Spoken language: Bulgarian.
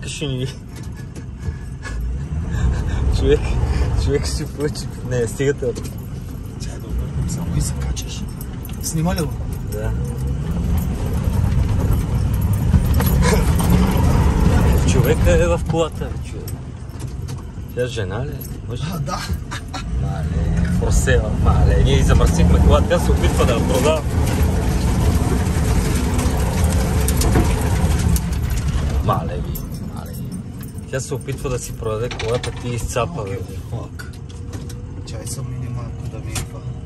искаше ни... Човек ще плъчи. Не, стигате от... Чай да обърнем само и се качаш. Снима ли го? Да. Човека е в колата, човек. Тя жена ли? Мъж? Да. Мале, форсела, мале. Ние замърсихме колата, тя се опитва да я продава. Мале ви, мале. Тя се опитва да си продаде колата, ти изцапа, бе. Чай съм минималко да ми идва.